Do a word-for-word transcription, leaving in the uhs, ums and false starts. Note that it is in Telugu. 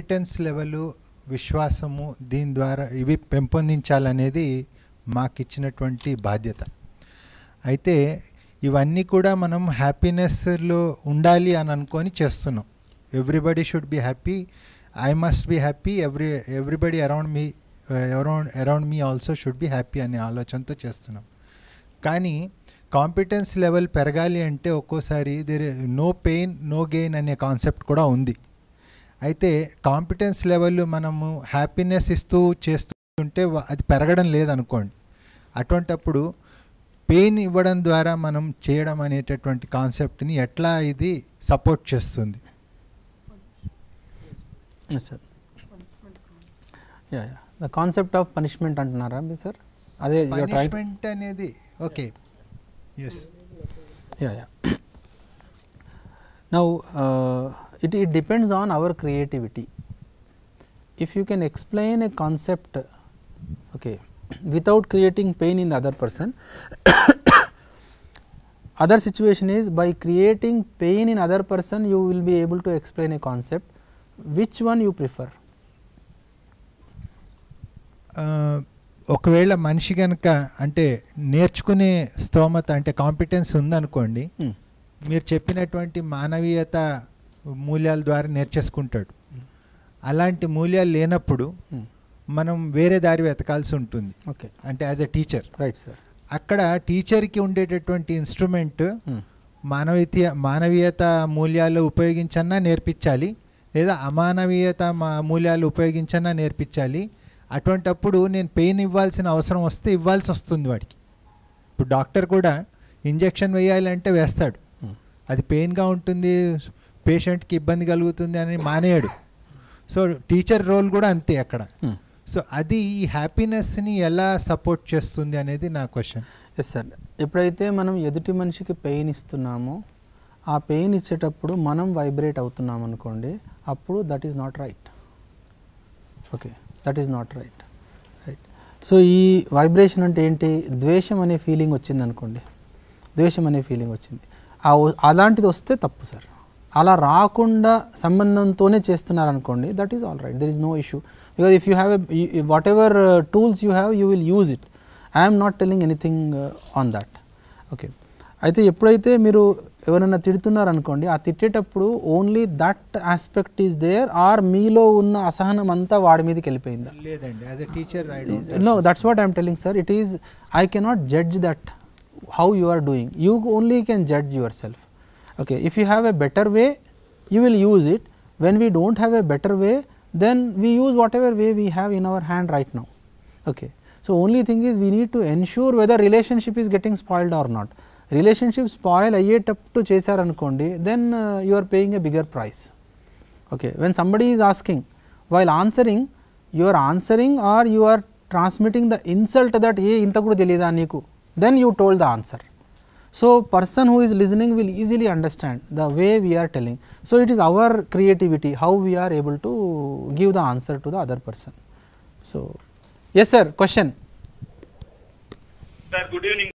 కాంపిటెన్స్ లెవెల్, విశ్వాసము దీని ద్వారా ఇవి పెంపొందించాలనేది మాకు ఇచ్చినటువంటి బాధ్యత. అయితే ఇవన్నీ కూడా మనం హ్యాపీనెస్లో ఉండాలి అని అనుకొని చేస్తున్నాం. Everybody should be happy, I must be happy, every everybody around me around around me also should be happy అనే ఆలోచనతో చేస్తున్నాం. కానీ కాంపిటెన్స్ లెవెల్ పెరగాలి అంటే ఒక్కోసారి there no pain no gain అనే కాన్సెప్ట్ కూడా ఉంది. అయితే కాంపిటెన్స్ లెవెల్ మనము హ్యాపీనెస్ ఇస్తూ చేస్తుంటే అది పెరగడం లేదనుకోండి. అటువంటప్పుడు పెయిన్ ఇవ్వడం ద్వారా మనం చేయడం అనేటటువంటి కాన్సెప్ట్ని ఎట్లా ఇది సపోర్ట్ చేస్తుంది? Sir ya ya the concept of punishment అంటున్నారా మీరు సార్? అదే పనిష్మెంట్ అనేది okay yes ya ya now it it depends on our creativity. If you can explain a concept okay without creating pain in the other person, other situation is by creating pain in other person you will be able to explain a concept. Which one you prefer? ఒకవేళ మనిషి కనుక అంటే నేర్చుకునే స్తోమత అంటే కాంపిటెన్స్ ఉందనుకోండి, మీరు చెప్పినటువంటి మానవీయత మూల్యాల ద్వారా నేర్చేసుకుంటాడు. అలాంటి మూల్యాలు లేనప్పుడు మనం వేరే దారి వెతకాల్సి ఉంటుంది. ఓకే అంటే as a teacher right sir, అక్కడ టీచర్కి ఉండేటటువంటి ఇన్స్ట్రుమెంట్ మానవీయ మానవీయత మూల్యాలు ఉపయోగించన్నా నేర్పించాలి, లేదా అమానవీయత మా మూల్యాలు ఉపయోగించన్నా నేర్పించాలి. అటువంటప్పుడు నేను పెయిన్ ఇవ్వాల్సిన అవసరం వస్తే ఇవ్వాల్సి వస్తుంది వాడికి. ఇప్పుడు డాక్టర్ కూడా ఇంజెక్షన్ వేయాలంటే వేస్తాడు, అది పెయిన్గా ఉంటుంది, పేషెంట్కి ఇబ్బంది కలుగుతుంది అని మానేయడు. సో టీచర్ రోల్ కూడా అంతే అక్కడ. సో అది ఈ హ్యాపీనెస్ని ఎలా సపోర్ట్ చేస్తుంది అనేది నా క్వశ్చన్. ఎస్ సార్, ఎప్పుడైతే మనం ఎదుటి మనిషికి పెయిన్ ఇస్తున్నామో ఆ పెయిన్ ఇచ్చేటప్పుడు మనం వైబ్రేట్ అవుతున్నాం అనుకోండి, అప్పుడు that is not right. Okay, that is not right right so ఈ వైబ్రేషన్ అంటే ఏంటి? ద్వేషం అనే ఫీలింగ్ వచ్చింది అనుకోండి, ద్వేషం అనే ఫీలింగ్ వచ్చింది, అలాంటిది వస్తే తప్పు సార్. అలా రాకుండా సంబంధంతోనే చేస్తున్నారు అనుకోండి, that is all right, there is no issue. Because if you have a whatever tools you have you will use it. I'm not telling anything on that. Okay, అయితే ఎప్పుడైతే మీరు ఎవరైనా తిడుతున్నారు అనుకోండి, ఆ తిట్టేటప్పుడు only that aspect is there, or మీలో ఉన్న అసహనం అంతా వాడి మీదకి వెళ్ళిపోయిందా? లేదండి, as a teacher no, that's what I'm telling sir. It is I cannot judge that how you are doing, you only can judge yourself. Okay, if you have a better way you will use it. When we don't have a better way, then we use whatever way we have in our hand right now. Okay, so only thing is we need to ensure whether relationship is getting spoiled or not. Relationship spoil ayyetappu chesaru anukondi, then uh, you are paying a bigger price. Okay, when somebody is asking, while answering you are answering or you are transmitting the insult that ఏ ఇంత కూడా తెలియదా నీకు, then you told the answer. So person who is listening will easily understand the way we are telling. So it is our creativity how we are able to give the answer to the other person. So yes sir, question. Sir, good evening.